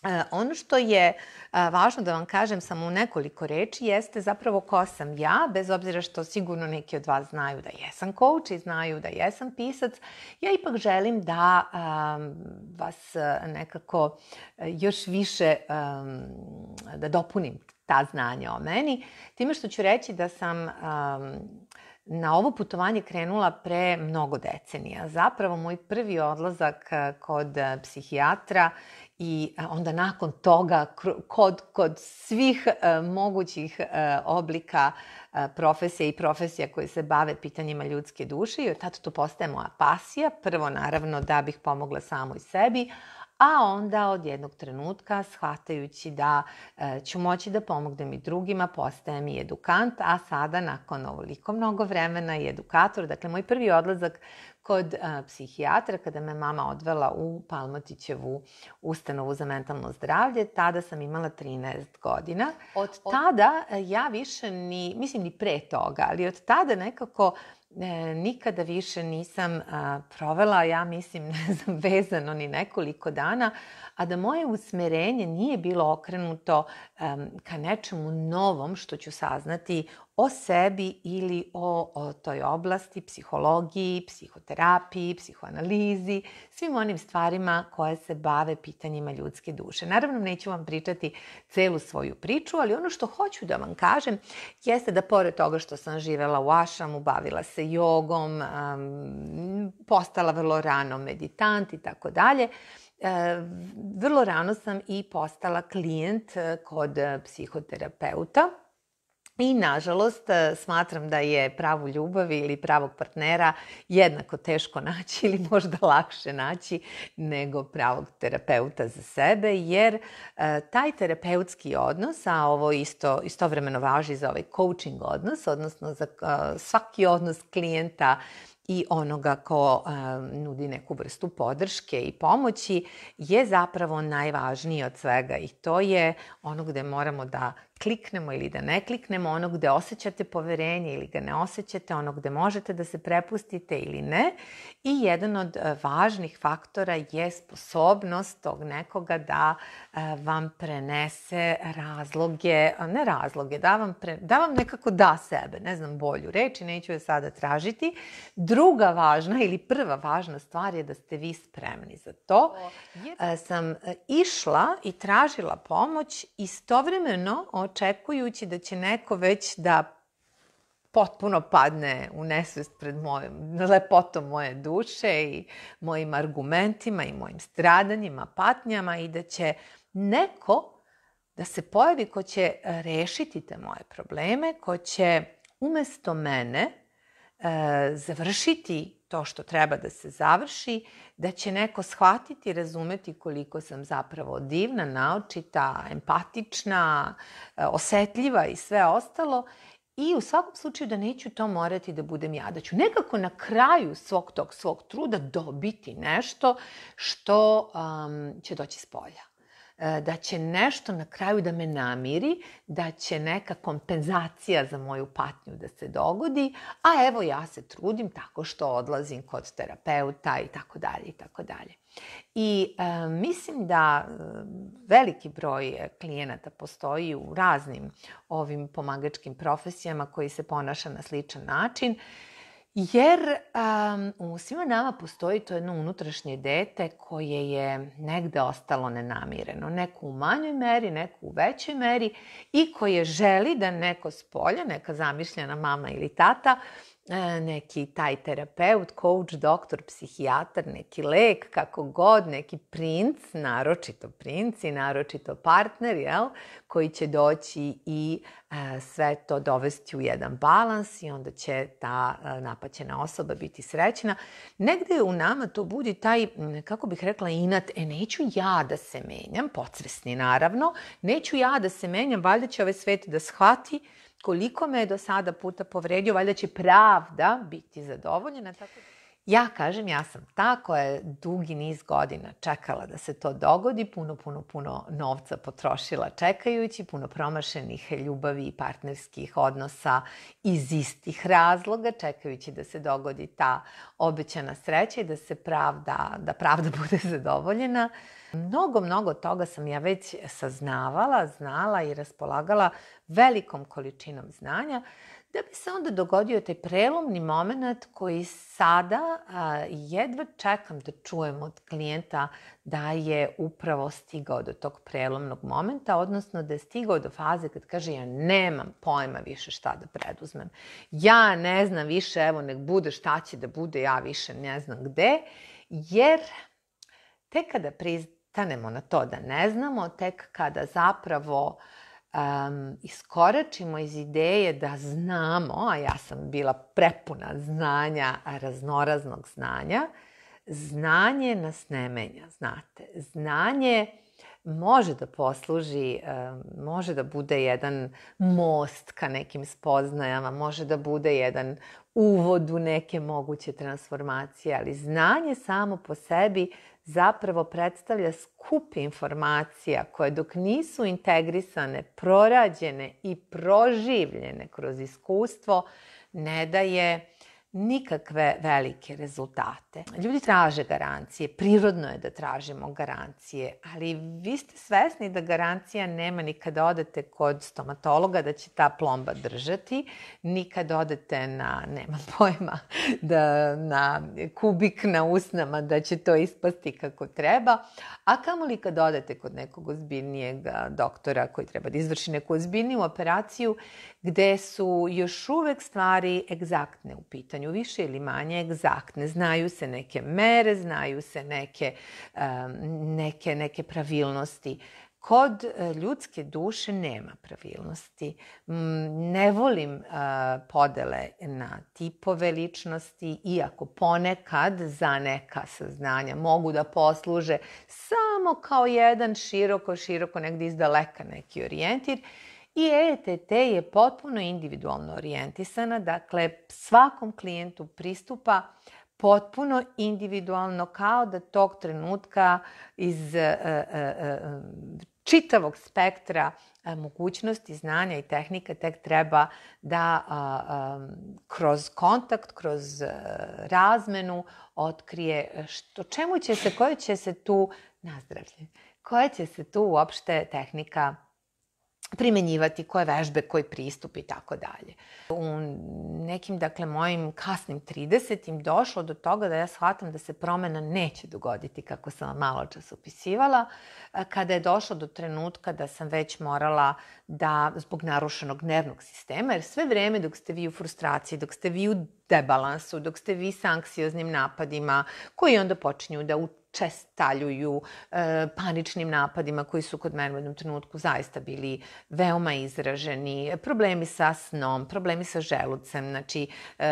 Ono što je važno da vam kažem samo u nekoliko reči jeste zapravo ko sam ja, bez obzira što sigurno neki od vas znaju da jesam coach i znaju da jesam pisac. Ja ipak želim da vas nekako još više da dopunim ta znanja o meni, time što ću reći da sam na ovo putovanje krenula pre mnogo decenija. Zapravo, moj prvi odlazak kod psihijatra i onda nakon toga kod svih mogućih oblika profesija i profesija koje se bave pitanjima ljudske duše i od tada to postaje moja pasija. Prvo, naravno, da bih pomogla samoj sebi, a onda od jednog trenutka, shvatajući da ću moći da pomognem i drugima, postajem i edukant, a sada, nakon ovoliko mnogo vremena, i edukator. Dakle, moj prvi odlazak kod psihijatra, kada me mama odvela u Palmotićevu ustanovu za mentalno zdravlje, tada sam imala 13 godina. Od tada ja više ni pre toga, ali od tada nekako nikada više nisam provela, ja mislim, vezano ni nekoliko dana, a da moje usmerenje nije bilo okrenuto ka nečemu novom što ću saznati o sebi ili o toj oblasti, psihologiji, psihoterapiji, psihoanalizi, svim onim stvarima koje se bave pitanjima ljudske duše. Naravno, neću vam pričati celu svoju priču, ali ono što hoću da vam kažem jeste da pored toga što sam živela u ašramu, bavila se jogom, postala vrlo rano meditant i tako dalje, vrlo rano sam i postala klijent kod psihoterapeuta. I, nažalost, smatram da je pravu ljubav ili pravog partnera jednako teško naći ili možda lakše naći nego pravog terapeuta za sebe, jer taj terapeutski odnos, a ovo istovremeno važi za ovaj coaching odnos, odnosno za svaki odnos klijenta i onoga ko nudi neku vrstu podrške i pomoći, je zapravo najvažniji od svega i to je ono gde moramo da kliknemo ili da ne kliknemo, ono gde osjećate poverenje ili ga ne osjećate, ono gde možete da se prepustite ili ne. I jedan od važnih faktora je sposobnost tog nekoga da vam prenese da vam nekako da sebe, ne znam bolju reč i neću je sada tražiti. Druga važna ili prva važna stvar je da ste vi spremni za to. Sam išla i tražila pomoć istovremeno očekujući da će neko već da potpuno padne u nesvest pred lepotom moje duše i mojim argumentima i mojim stradanjima, patnjama i da će neko da se pojavi ko će rešiti te moje probleme, ko će umesto mene završiti to što treba da se završi, da će neko shvatiti i razumeti koliko sam zapravo divna, naočita, empatična, osetljiva i sve ostalo. I u svakom slučaju da neću to morati da budem ja, da ću nekako na kraju svog truda dobiti nešto što će doći s polja. Da će nešto na kraju da me namiri, da će neka kompenzacija za moju patnju da se dogodi, a evo ja se trudim tako što odlazim kod terapeuta i tako dalje i tako dalje. I mislim da veliki broj klijenata postoji u raznim ovim pomagačkim profesijama koji se ponaša na sličan način, jer u svima nama postoji to jedno unutrašnje dete koje je negde ostalo nenamireno. Neko u manjoj meri, neko u većoj meri i koje želi da neko s polja, neka zamišljena mama ili tata, neki taj terapeut, coach, doktor, psihijatar, neki lek, kako god, neki princ, naročito princ i naročito partner, koji će doći i sve to dovesti u jedan balans i onda će ta napaćena osoba biti srećna. Negde u nama to budi taj, kako bih rekla, inat, neću ja da se menjam, podsvesni naravno, neću ja da se menjam, valjda će ovaj svet da shvati koliko me je do sada puta povredio, valjda će pravda biti zadovoljena. Ja kažem, ja sam ta koja je dugi niz godina čekala da se to dogodi, puno novca potrošila čekajući, puno promašenih ljubavi i partnerskih odnosa iz istih razloga, čekajući da se dogodi ta obećana sreća i da pravda bude zadovoljena. Mnogo toga sam ja već saznavala, znala i raspolagala velikom količinom znanja, da bi se onda dogodio taj prelomni moment koji sada jedva čekam da čujem od klijenta da je upravo stigao do tog prelomnog momenta, odnosno da je stigao do faze kad kaže ja nemam pojma više šta da preduzmem. Ja ne znam više, evo nek bude šta će da bude, ja više ne znam gde, jer tek kada pristanemo na to da ne znamo, tek kada zapravo iskoračimo iz ideje da znamo, a ja sam bila prepuna znanja, raznoraznog znanja, znanje nas ne menja, znate. Znanje može da posluži, može da bude jedan most ka nekim spoznajama, može da bude jedan uvod u neke moguće transformacije, ali znanje samo po sebi zapravo predstavlja skup informacija koje dok nisu integrisane, prorađene i proživljene kroz iskustvo, ne daje nikakve velike rezultate. Ljudi traže garancije, prirodno je da tražimo garancije, ali vi ste svesni da garancija nema ni kada odete kod stomatologa da će ta plomba držati, ni kada odete nemam pojma, na kubik na usnama da će to ispasti kako treba, a kamoli kad odete kod nekog ozbiljnijeg doktora koji treba da izvrši neku ozbiljniju operaciju gde su još uvek stvari egzaktne u pitanju, više ili manje egzaktne. Znaju se neke mere, znaju se neke pravilnosti. Kod ljudske duše nema pravilnosti. Ne volim podele na tipove ličnosti, iako ponekad za neka saznanja mogu da posluže samo kao jedan široko negdje izdaleka neki orijentir. I EETT je potpuno individualno orijentisana, dakle svakom klijentu pristupa potpuno individualno, kao da tog trenutka iz čitavog spektra mogućnosti, znanja i tehnika tek treba da kroz kontakt, kroz razmenu otkrije čemu će se, koja će se tu, nazdravlje, koja će se tu uopšte tehnika primenjivati, koje vežbe, koji pristup i tako dalje. U nekim, mojim kasnim 30-im došlo do toga da ja shvatam da se promena neće dogoditi kako sam vam malo čas opisivala, kada je došlo do trenutka da sam već morala da, zbog narušenog nervnog sistema, jer sve vreme dok ste vi u frustraciji, dok ste vi u debalansu, dok ste vi s anksioznim napadima, koji onda počinju da učestaljuju paničnim napadima koji su kod mene u jednom trenutku zaista bili veoma izraženi, problemi sa snom, problemi sa želucem, znači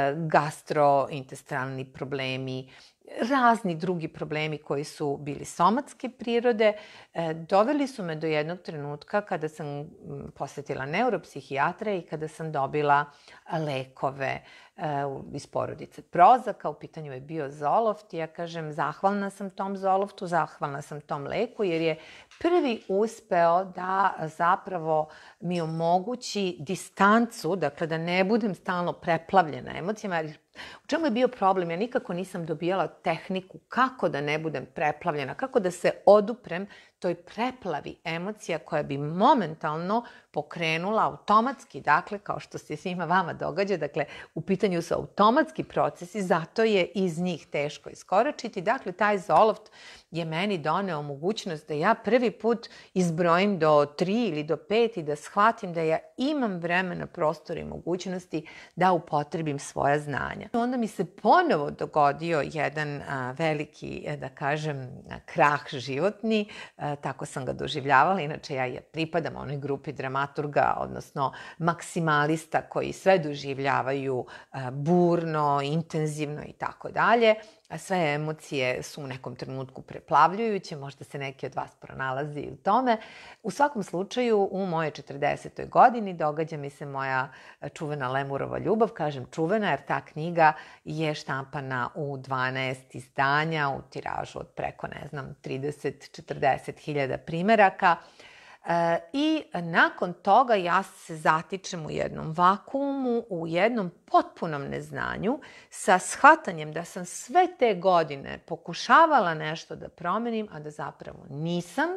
gastrointestinalni problemi, razni drugi problemi koji su bili somatske prirode, doveli su me do jednog trenutka kada sam posetila neuropsihijatra i kada sam dobila lekove iz porodice Prozaka. U pitanju je bio Zoloft i ja kažem zahvalna sam tom Zoloftu, zahvalna sam tom leku jer je prvi uspeo da zapravo mi omogući distancu, dakle da ne budem stalno preplavljena emocijama. U čemu je bio problem? Ja nikako nisam dobijala tehniku kako da ne budem preplavljena, kako da se oduprem toj preplavi emocija koja bi momentalno pokrenula automatski, dakle, kao što se svima vama događa, dakle, u pitanju su automatski procesi, zato je iz njih teško iskoračiti. Dakle, taj Zoloft je meni doneo mogućnost da ja prvi put izbrojim do 3 ili do 5 i da shvatim da ja imam vremena, prostora i mogućnosti da upotrebim svoja znanja. Onda mi se ponovo dogodio jedan veliki, da kažem, krah životni, tako sam ga doživljavala. Inače, ja pripadam onoj grupi dramaturga, odnosno maksimalista koji sve doživljavaju burno, intenzivno i tako dalje. Sve emocije su u nekom trenutku preplavljujuće, možda se neki od vas pronalazi u tome. U svakom slučaju, u mojoj 40. godini događa mi se moja čuvena Lemurova ljubav. Kažem čuvena jer ta knjiga je štampana u 12 izdanja, u tiražu od preko, 30-40 hiljada primeraka. I nakon toga ja se zatičem u jednom vakuumu, u jednom potpunom neznanju, sa shvatanjem da sam sve te godine pokušavala nešto da promenim, a da zapravo nisam.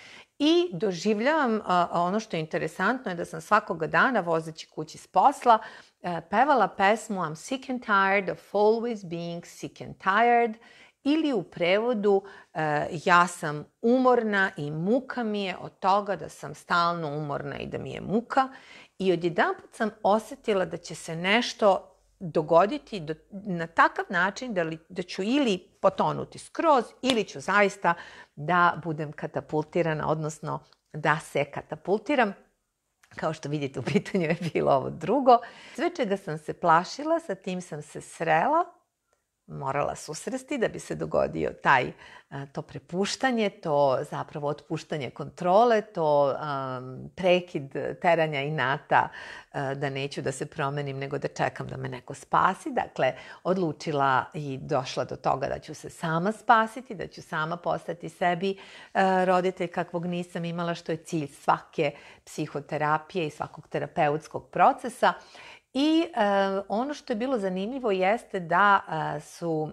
I doživljavam, ono što je interesantno je da sam svakoga dana vozeći kući s posla pevala pesmu I'm sick and tired of always being sick and tired, ili u prevodu ja sam umorna i muka mi je od toga da sam stalno umorna i da mi je muka. I odjedanput sam osetila da će se nešto dogoditi na takav način da ću ili potonuti skroz ili ću zaista da budem katapultirana, odnosno da se katapultiram. Kao što vidite, u pitanju je bilo ovo drugo. Sve čega sam se plašila, sa tim sam se srela, morala susresti da bi se dogodio to prepuštanje, to zapravo otpuštanje kontrole, to prekid teranja inata da neću da se promenim, nego da čekam da me neko spasi. Dakle, odlučila i došla do toga da ću se sama spasiti, da ću sama postati sebi roditelj kakvog nisam imala, što je cilj svake psihoterapije i svakog terapeutskog procesa. I ono što je bilo zanimljivo jeste da su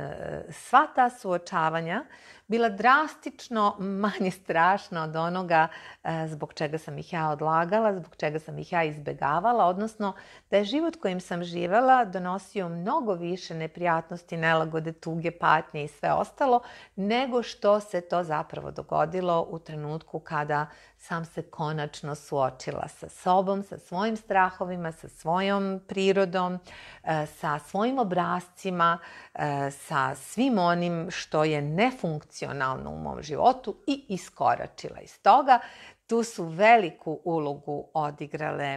sva ta suočavanja bila drastično manje strašna od onoga zbog čega sam ih ja odlagala, zbog čega sam ih ja izbegavala, odnosno da je život kojim sam živela donosio mnogo više neprijatnosti, nelagode, tuge, patnje i sve ostalo, nego što se to zapravo dogodilo u trenutku kada sam se konačno suočila sa sobom, sa svojim strahovima, sa svojom prirodom, sa svojim obrascima, sa svim onim što je nefunkcionalno u mom životu i iskoračila iz toga. Tu su veliku ulogu odigrale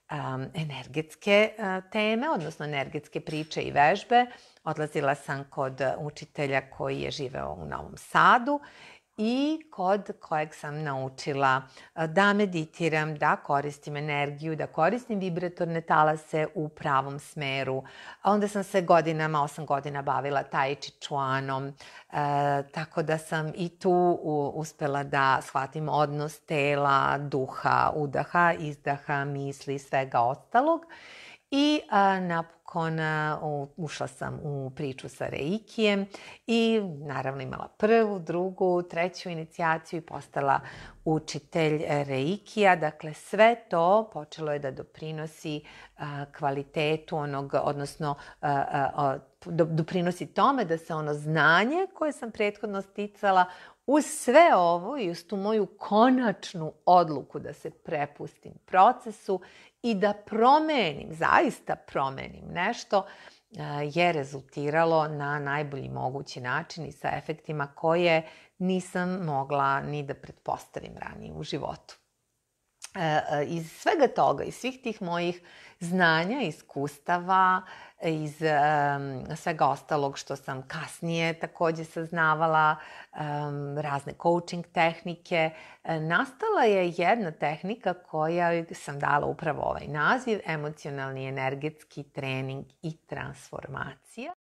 energetske teme, odnosno energetske priče i vežbe. Odlazila sam kod učitelja koji je živeo u Novom Sadu i kod kojeg sam naučila da meditiram, da koristim energiju, da koristim vibratorne talase u pravom smeru. Onda sam se 8 godina bavila tai chi chuanom, tako da sam i tu uspela da shvatim odnos tela, duha, udaha, izdaha, misli i svega ostalog. I napokon ušla sam u priču sa Reikijem i naravno imala prvu, drugu, treću inicijaciju i postala učitelj Reikija. Dakle, sve to počelo je da doprinosi kvalitetu odnosno doprinosi tome da se ono znanje koje sam prethodno sticala uz sve ovo i uz tu moju konačnu odluku da se prepustim procesu i da promenim, zaista promenim nešto, je rezultiralo na najbolji mogući način i sa efektima koje nisam mogla ni da pretpostavim ranije u životu. Iz svega toga, iz svih tih mojih znanja, iskustava, iz svega ostalog što sam kasnije takođe saznavala, razne coaching tehnike, nastala je jedna tehnika koja sam dala upravo ovaj naziv, emocionalni energetski trening i transformacija.